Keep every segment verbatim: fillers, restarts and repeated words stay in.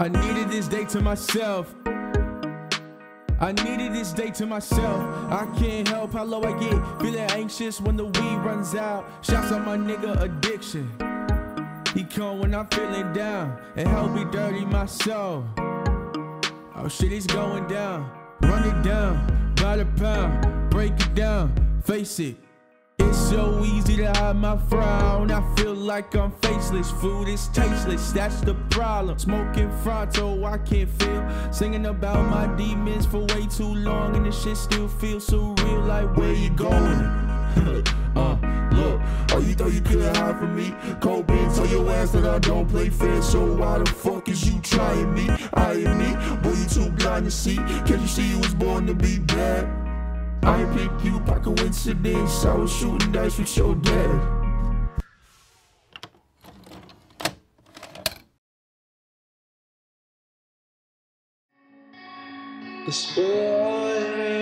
I needed this day to myself. I needed this day to myself. I can't help how low I get, feeling anxious when the weed runs out. Shouts out my nigga Addiction. He come when I'm feeling down and help me dirty my soul. Oh shit, it's going down. Run it down, by the pound, break it down, face it. It's so easy to hide my frown. I feel like I'm faceless, food is tasteless, that's the problem. Smoking Fronto, I can't feel. Singing about my demons for way too long, and this shit still feels so real, like where you going? uh, look, oh you thought you could hide from me? Cold Ben tell your ass that I don't play fair, so why the fuck is you trying me? I am me, boy you too blind to see. Can't you see you was born to be bad? I ain't pick you by coincidence, I was shooting dice with your dad. Despair,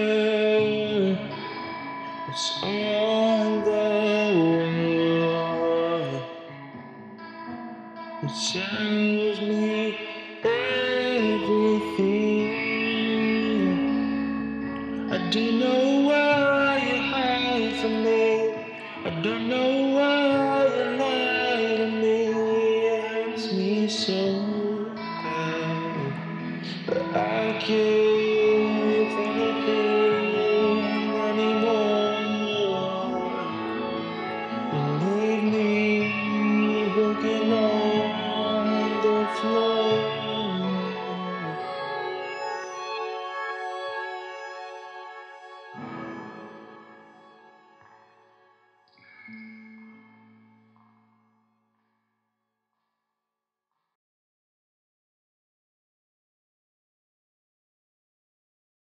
it's on the wall. It tells me everything. I don't know why you hide from me. I don't know why you lie to me. It hurts me so bad, but I can't think anything anymore. You leave me broken on the floor.